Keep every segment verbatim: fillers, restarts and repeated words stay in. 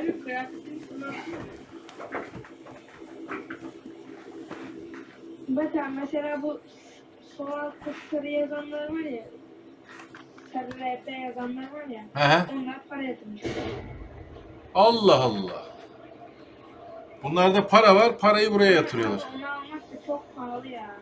Abi kıyafetini kullanıyor. Bakın mesela bu sol altta sarı yazanlar var ya. Sarı R P yazanlar var ya. He he. Onlar para yatırmış. Allah Allah. Bunlarda para var, parayı buraya yatırıyorlar. Ama onu almak da çok pahalı ya.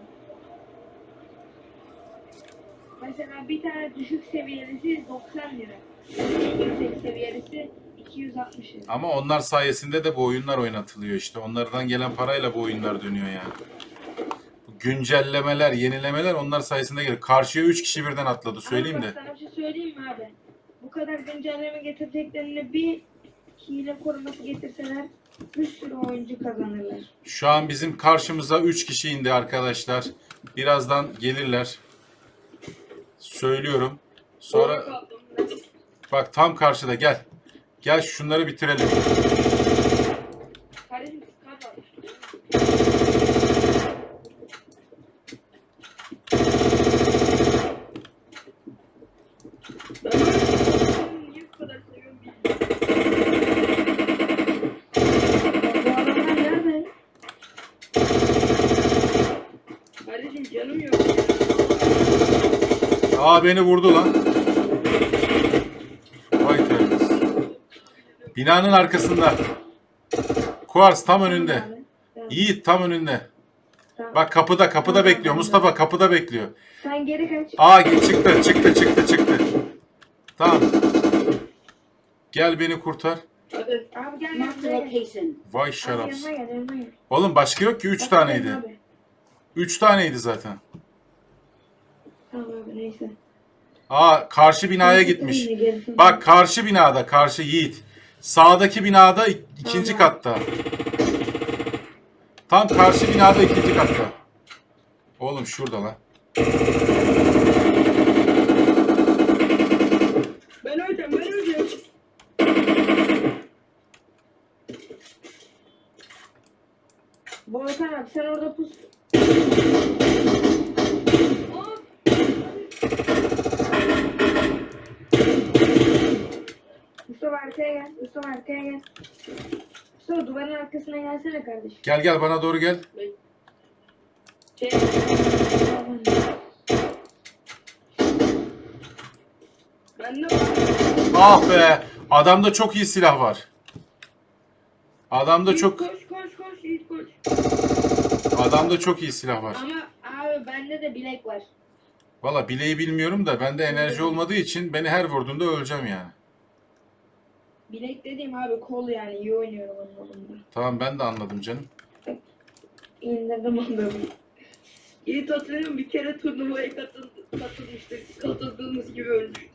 Mesela bir tane düşük seviyelisi doksan lira. En yüksek seviyelisi iki yüz altmış lira. Ama onlar sayesinde de bu oyunlar oynatılıyor işte. Onlardan gelen parayla bu oyunlar dönüyor yani. Bu güncellemeler, yenilemeler onlar sayesinde geliyor. Karşıya üç kişi birden atladı söyleyeyim Ama de. bak sana bir şey söyleyeyim mi abi? Bu kadar güncelleme getireceklerine bir hile koruması getirseler bir sürü oyuncu kazanırlar. Şu an bizim karşımıza üç kişi indi arkadaşlar. Birazdan gelirler. Söylüyorum. Sonra bak tam karşıda gel. Gel şunları bitirelim. Kardeşim kazan. Ben böyle niye bu kadar seviyorum bilmiyorum. Bu adamlar nerede? Kardeşim canım yok. Aa beni vurdu lan. Vay terbiyesiz. Binanın arkasında. Kuars tam önünde. Yiğit tam önünde. Tamam. Bak kapıda kapıda bekliyor. Mustafa kapıda bekliyor. Sen geri kaç. Aa çıktı çıktı çıktı çıktı. Tamam. Gel beni kurtar. Hadi. Abi gel Marked a gel. gel. location. Vay Abi şarapsız. yanıma gel yanıma gel. Oğlum başka yok ki üç Bak, taneydi. abi. Üç taneydi zaten. Tamam abi neyse. Aa karşı binaya gitmiş. Bak karşı binada karşı Yiğit. Sağdaki binada ik- ikinci Tamam. katta. Tam karşı binada ikinci katta. Oğlum şurada lan. Ben öleceğim, ben öleceğim. Volkan abi sen orada pus. Aa, Mustafa arkaya gel. Mustafa arkaya gel. Mustafa duvarın arkasına gelsene kardeşim. Gel gel bana doğru gel. şey, ben de var. Ah be. Adamda çok iyi silah var. Adamda Yiğit, çok Koş koş koş Yiğit koş. adamda çok iyi silah var. Ama abi bende de bilek var. Valla bileği bilmiyorum da bende enerji olmadığı için beni her vurduğunda öleceğim yani. Bilek dediğim abi kol yani iyi oynuyorum anlamında. Tamam ben de anladım canım. İndirdim onları. Yiğit hatırlıyorum bir kere turnuvaya katıldı, katılmıştık. Katıldığımız gibi ölmüştük.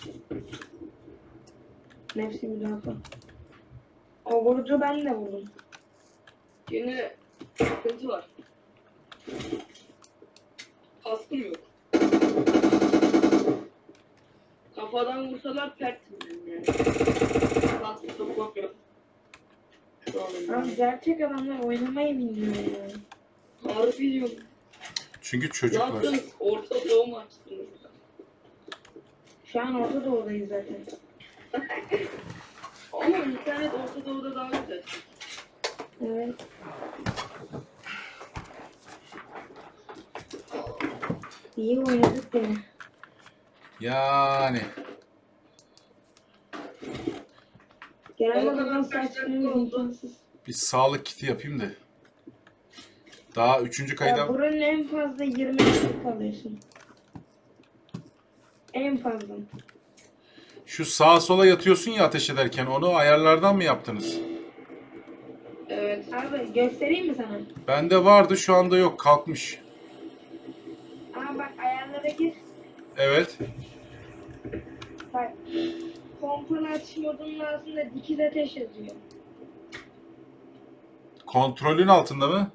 Nefsi müdafaa. O vurucu ben de vurdum. Yine sıkıntı var. Kaskım yok. Kafadan vursalar pertim ben yani. Kaskı sokmak yok. Şu an Abi gerçek adamlar oynamayı bilmiyor yani. Harbi biliyorum. Çünkü Ne çocuklar. yaptın? Orta doğu mu açtın? Şu an Orta Doğu'dayız zaten. Ama internet Orta Doğu'da daha güzel. Evet. İyi oynadık gene. Yani. Genel Volkan olarak abi kaç dakika saçmıyor oldu? imkansız. Bir sağlık kiti yapayım da. Daha üçüncü Ya kayda... buranın en fazla yirmi dakika alıyorsun. En fazla. Şu sağa sola yatıyorsun ya ateş ederken onu ayarlardan mı yaptınız? Evet. Abi göstereyim mi sana? Bende vardı şu anda yok kalkmış. Aa bak ayarlara gir. Evet. Bak. Kontrol atış modunun altında dikiz ateş yazıyor. Kontrolün altında mı?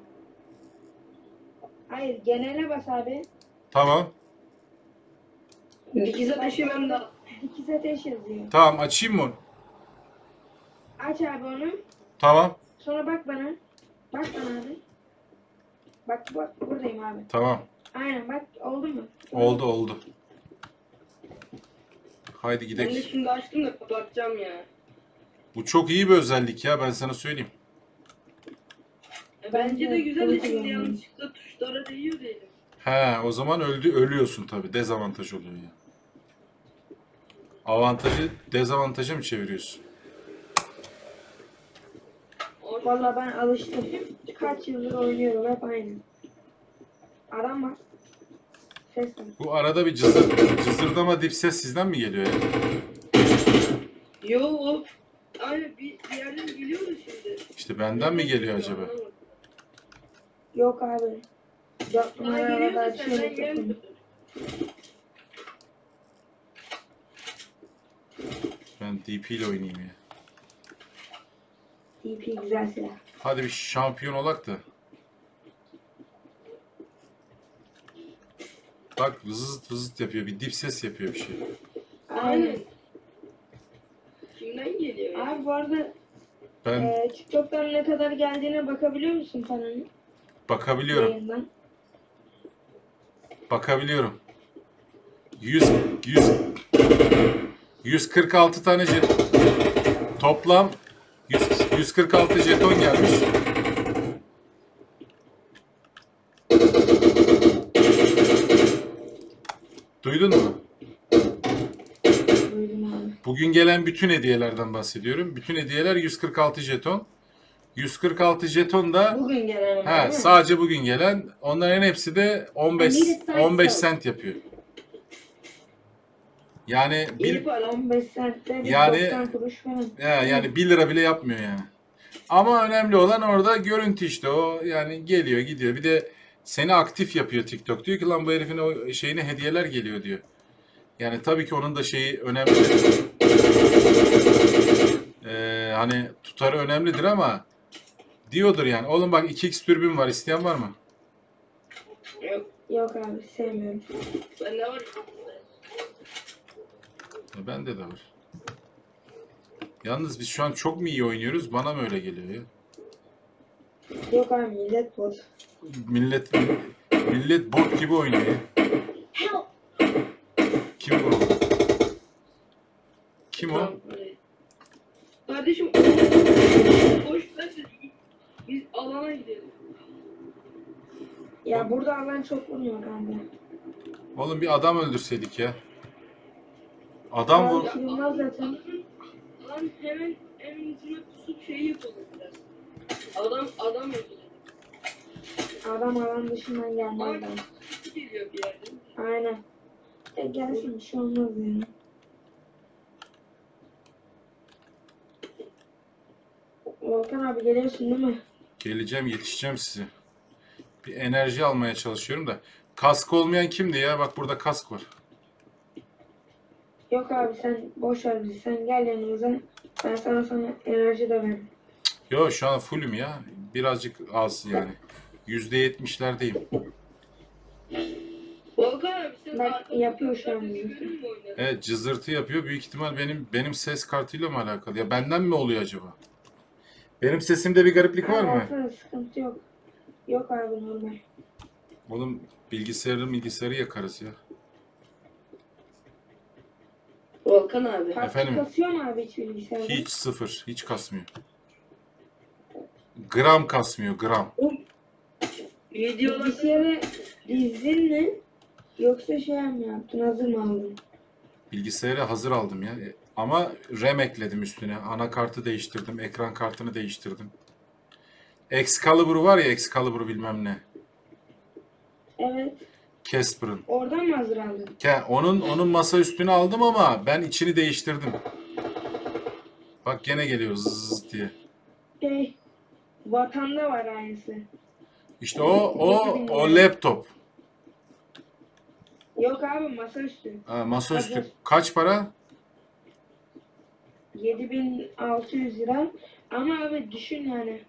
Hayır genele bas abi. Tamam. Dikiz ateşi ben de Dikiz ateş yazıyor. Tamam açayım mı onu? Aç abi onu. Tamam. Sonra bak bana. Bak bana abi. Bak bak buradayım abi. Tamam. Aynen bak oldu mu? Oldu oldu. Haydi Ben de gidelim. şimdi açtım da kapatacağım ya. Bu çok iyi bir özellik ya, ben sana söyleyeyim. E, Bence de güzel de Tabii şimdi ki. yanlışlıkla tuşlara değiyor diyelim. He, o zaman öldü ölüyorsun tabii. Dezavantaj oluyor ya. Avantajı dezavantaja mı çeviriyorsun? Valla ben alıştım. Kaç yıldır oynuyorum hep aynı. Adam var. Ses var. Bu arada bir cızır, cızırdama dip ses sizden mi geliyor ya? Yo o. Aynen bir, bir yerden geliyor da şimdi. İşte benden mi geliyor acaba? Anlamadım. Yok abi. Dört Bana numara geliyor da arada senden şey gelmiyor. yok. Ben D P ile oynayayım ya. D P güzel silah. Hadi bir şampiyon olak da. Bak vızıt vızıt yapıyor. Bir dip ses yapıyor bir şey. Aynen. Kimden geliyor ya? Abi bu arada Ben e, TikTok'tan ne kadar geldiğine bakabiliyor musun paranın? bakabiliyorum. Yayından. Bakabiliyorum. yüz yüz yüz kırk altı tane jet, toplam yüz, yüz kırk altı jeton gelmiş. Duydun mu? Duydum abi. Bugün gelen bütün hediyelerden bahsediyorum. Bütün hediyeler yüz kırk altı jeton. yüz kırk altı jeton da Bugün gelen he, mi? sadece bugün gelen. Onların hepsi de on beş on beş sent yapıyor. Yani İyi bir, para. on beş sentte bir Yani- doksan kuruş falan. he, yani bir lira bile yapmıyor yani. Ama önemli olan orada görüntü işte o, yani geliyor gidiyor. Bir de seni aktif yapıyor TikTok. Diyor ki lan bu herifin o şeyine hediyeler geliyor diyor. Yani tabii ki onun da şeyi önemli. Ee, hani tutarı önemlidir ama diyordur yani. Oğlum bak iki x türbin var, isteyen var mı? Yok. Yok abi sevmiyorum. Bende var. E, bende de var. Yalnız biz şu an çok mu iyi oynuyoruz? Bana mı öyle geliyor ya? Yok abi millet bot. Millet millet bot gibi oynuyor ya. Kim vuruldu? Kim o? Kardeşim boş ver de biz alana gidelim. Ya burada alan çok vurmuyor kanka. Oğlum bir adam öldürseydik ya. Adam vur. Ya, Yılmaz zaten. Adamın- Lan hemen hemen yüzüne kusup şey yapalım biraz. Adam adam öldürecek. Adam alan dışından Ama gelmez ben. kusu geliyor bir yerden. Aynen. E gelsin bir şey olmaz yani. Volkan abi geliyorsun değil mi? Geleceğim, yetişeceğim size. Bir enerji almaya çalışıyorum da. Kask olmayan kimdi ya? Bak burada kask var. Yok abi sen boş ver bizi. Sen gel yanımıza. Ben sana sana enerji de veririm. Yo şu an fullüm ya. Birazcık az yani. yüzde yetmişlerdeyim. Volkan abi sen Ben arkada yapıyor şu an görüyor bizi. musun oyunu? Evet cızırtı yapıyor. Büyük ihtimal benim benim ses kartıyla mı alakalı? Ya benden mi oluyor acaba? Benim sesimde bir gariplik var mı? Alakası, sıkıntı yok. Yok abi normal. Oğlum bilgisayarı bilgisayarı yakarız ya. Volkan abi. Kaç Efendim? kasıyor mu abi hiç bilgisayarda? Hiç sıfır. Hiç kasmıyor. Gram kasmıyor. Gram. Videolar Bilgisayarı dizdin mi? Yoksa şey mi yaptın? Hazır mı aldın? Bilgisayarı hazır aldım ya. E, Ama RAM ekledim üstüne. Anakartı değiştirdim. Ekran kartını değiştirdim. Excalibur var ya, Excalibur bilmem ne. Evet. Casper'ın. Oradan mı hazır aldın? Ke- Onun onun masa üstüne aldım ama ben içini değiştirdim. Bak gene geliyor zzz diye. Şey, vatanda var aynısı. İşte o o o laptop. Yok abi masaüstü. Ha, masaüstü. Hazır. Kaç para? yedi bin altı yüz lira. Ama abi düşün yani.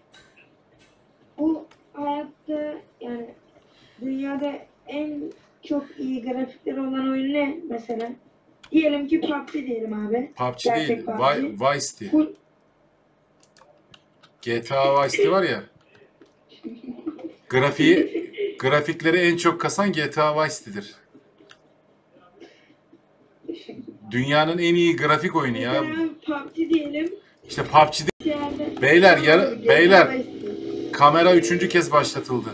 Bu hayatta yani dünyada en çok iyi grafikleri olan oyun ne mesela? Diyelim ki P U B G diyelim abi. P U B G Gerçek değil. P U B G. Vi- Vice City. Full G T A Vice City var ya. Grafiği grafikleri en çok kasan G T A Vice City'dir. Dünyanın en iyi grafik oyunu ya. mesela P U B G diyelim. İşte P U B G'de Yerde- Beyler, yarı- Abi, beyler. G T A istiyor. kamera üçüncü kez başlatıldı.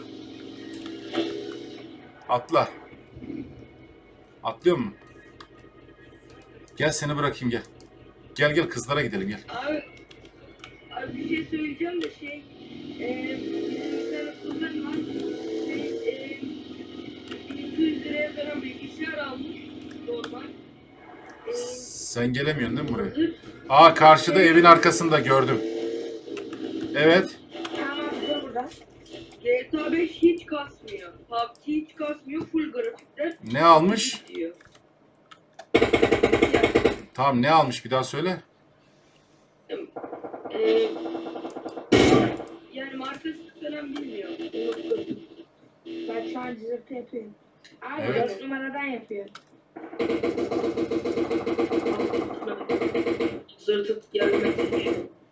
Atla. Atlıyor mu? Gel seni bırakayım gel. Gel gel kızlara gidelim gel. Abi, abi bir şey söyleyeceğim de şey, e, bizim bir tane kuzen var, şey, e, bin iki yüz liraya falan bilgisayar almış, normal. E, Sen gelemiyorsun değil mi buraya? zırh- Aa karşıda evin arkasında gördüm. Evet. Tamam dur burada. G T A beş hiç kasmıyor. P U B G hiç kasmıyor, full grafikler. Ne almış? Diyor. Tamam ne almış bir daha söyle. E, yani markası falan bilmiyorum. Unuttum. Ben şu an cızırtı yapıyorum. Abi Evet. dört numaradan yapıyor. Zırtıp gelmek.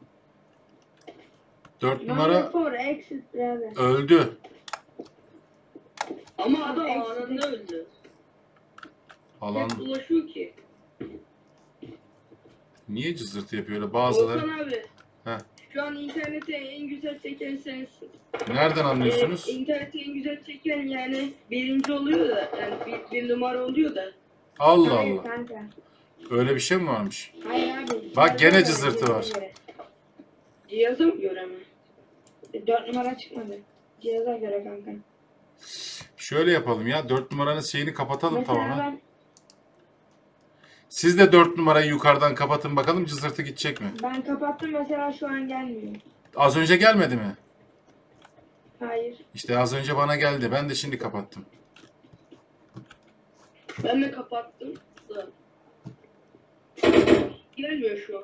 Dört Numara numara for exit brother. öldü. Ama adam Eksik. anında öldü. Alan Hep ulaşıyor ki. niye cızırtı yapıyor öyle bazıları? Volkan abi. Heh. Şu an internete en güzel çeken sensin. Nereden anlıyorsunuz? Ee, internete en güzel çeken yani birinci oluyor da yani bir, bir numara oluyor da. Allah Hayır Allah. kanka. Öyle bir şey mi varmış? Hayır abi. Bak, cihaza gene göre, cızırtı cihaza var. göre. Cihaza mı göre mi? E, Dört numara çıkmadı. Cihaza göre kanka. Şöyle yapalım ya. Dört numaranın şeyini kapatalım Mesela tamamen. ben, Siz de dört numarayı yukarıdan kapatın bakalım cızırtı gidecek mi? ben kapattım mesela şu an gelmiyor. Az önce gelmedi mi? Hayır. İşte az önce bana geldi. Ben de şimdi kapattım. Ben de kapattım da. Gelmiyor şu an.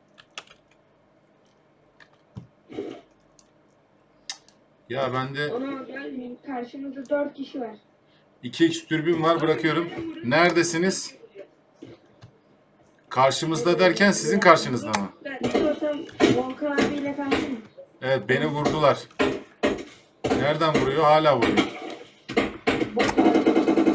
Ya bende Ana gelmiyor. Karşımızda dört kişi var. iki x türbün var bırakıyorum. Neredesiniz? Karşımızda derken sizin karşınızda mı? Ben İstiyorsan Volkan abiyle kalsın mı? Evet beni vurdular. Nereden vuruyor? Hala vuruyor. Bot abi.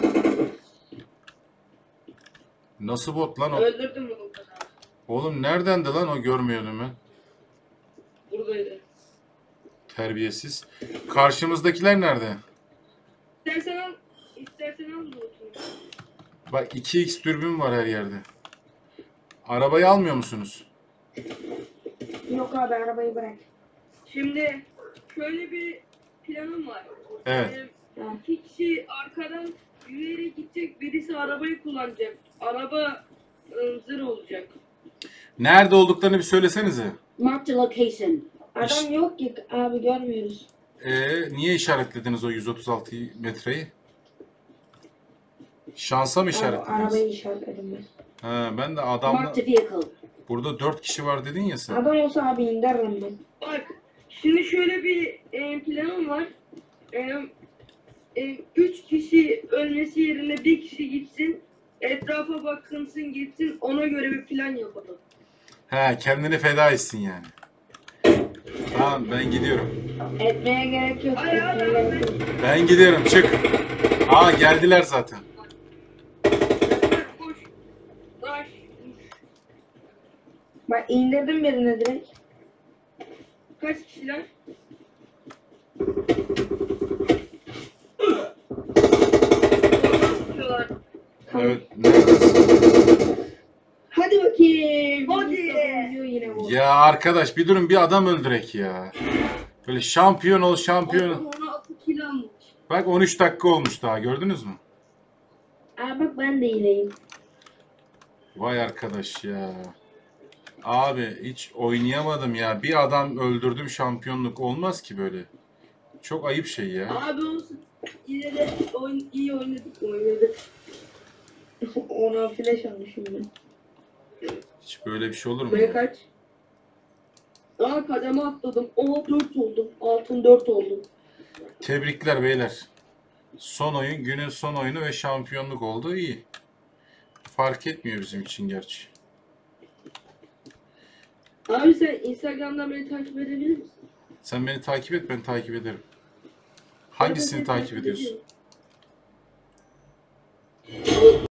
Nasıl bot lan o? öldürdüm Volkan abi. Oğlum neredendi lan o görmüyordum ben. Buradaydı. Terbiyesiz. Karşımızdakiler nerede? İstersen al. İstersen al Volkan'ı. Bak iki x türbün var her yerde. Arabayı almıyor musunuz? Yok abi arabayı bırak. Şimdi şöyle bir planım var. Evet. Ee, iki kişi arkadan yürüyerek gidecek, birisi arabayı kullanacak. Araba ı, zırh olacak. Nerede olduklarını bir söylesenize. Marked a location. Adam yok ki abi görmüyoruz. Ee, niye işaretlediniz o yüz otuz altı metreyi? Şansa mı Abi, işaretlediniz? arabayı işaretledim ben. Ha, ben de adamla Marked a vehicle. burada dört kişi var dedin ya sen. Adam olsa abi indiririm ben. Bak, şimdi şöyle bir e, planım var. E, e, üç kişi ölmesi yerine bir kişi gitsin. Etrafa bakınsın gitsin. Ona göre bir plan yapalım. He kendini feda etsin yani. Tamam ben gidiyorum. Etmeye gerek yok. Ay, ay, etmeye ay, gerek yok. Ben gidiyorum çık. Aa geldiler zaten. Koş. Koş. Bak indirdim birine direkt. Kaç kişiler? Evet neredesin? Hadi bakayım. Hadi. Mustafa uyuyor yine bu. Ya arkadaş bir durun bir adam öldürek ya. Böyle şampiyon ol şampiyon. Ona altı kilo almış. Bak on üç dakika olmuş daha gördünüz mü? Aa bak ben de iyileyim. Vay arkadaş ya. Abi hiç oynayamadım ya. Bir adam öldürdüm şampiyonluk olmaz ki böyle. Çok ayıp şey ya. Abi olsun. Yine de oyun, iyi oynadık oynadık. Ona flash almışım ben. Hiç böyle bir şey olur mu? Buraya ya? kaç? Aa kademe atladım. Oha dört oldum. Altın dört oldum. Tebrikler beyler. Son oyun günün son oyunu ve şampiyonluk oldu iyi. Fark etmiyor bizim için gerçi. Abi sen Instagram'dan beni takip edebilir misin? Sen beni takip et ben takip ederim. Hangisini Ben seni takip ediyorsun? ediyorum.